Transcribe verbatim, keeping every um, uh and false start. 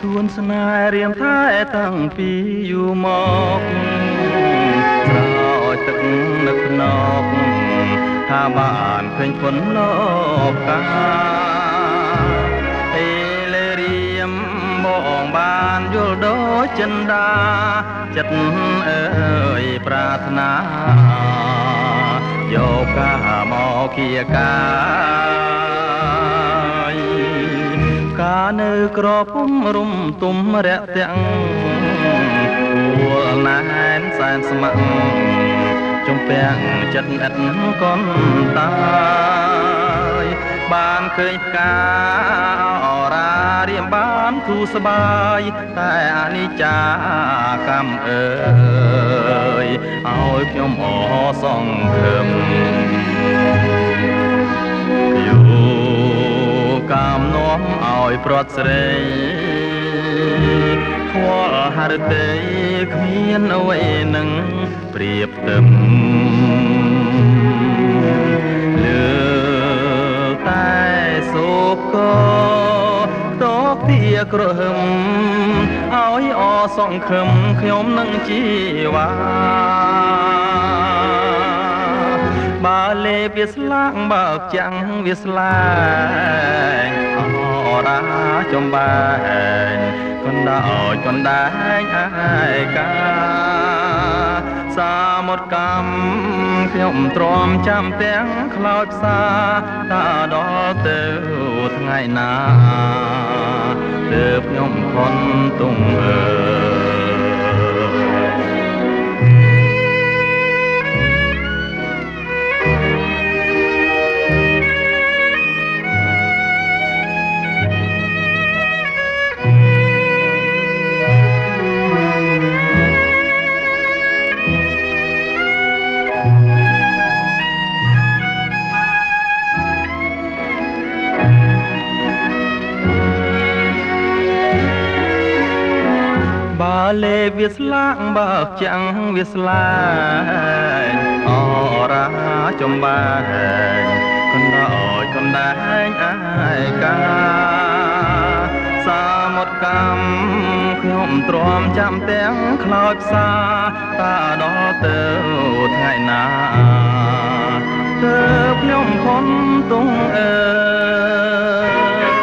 សួនស្នេហ៍រៀមថែតាំងពីយូរមកស្រោចទឹកនឹកភ្នក់ថាបានឃើញប៉ុនលោកកាអេលេរៀមបងបានយល់ដូចចិន្តាចិត្តអើយប្រាថ្នាយកកាមកគៀកាកានៅក្រពុំរុំទុំរាក់ទាំងគួរណែនសែនស្ម័គ្រចំពាំងចិត្តឥតកូនតាយបានឃើញផ្កាអរារៀមបានធូរស្បើយតែអនិច្ចាកម្មអើយឲ្យខ្ញុំអសង្ឃឹមកាមនាំឲ្យព្រាត់ស្រីខ្វល់ហរតីគ្មានអ្វីនឹងប្រៀបផ្ទឹមលើតែសូកតោកទាក្រហឹមឲ្យអសង្ឃឹមខ្ញុំនឹងជីវ៉ាបើលេវាស្លាងបើចាំងវាស្លាញអរាចំបែងកណ្ដោយកណ្ដែងអាយកាសាមុតកម្មខ្ញុំទ្រាំចាំទាំងខ្លោចផ្សាតាដល់ទៅថ្ងៃណាទើបខ្ញុំខនទុំអើលេវាស្លាងបើចាំងវាស្លាញអរាចំបែងកណ្ដោយកណ្ដែងអាយកាសាមុតកម្មខ្ញុំទ្រាំចាំទាំងខ្លោចផ្សាតាដល់ទៅថ្ងៃណាទើបខ្ញុំខំទុំអើ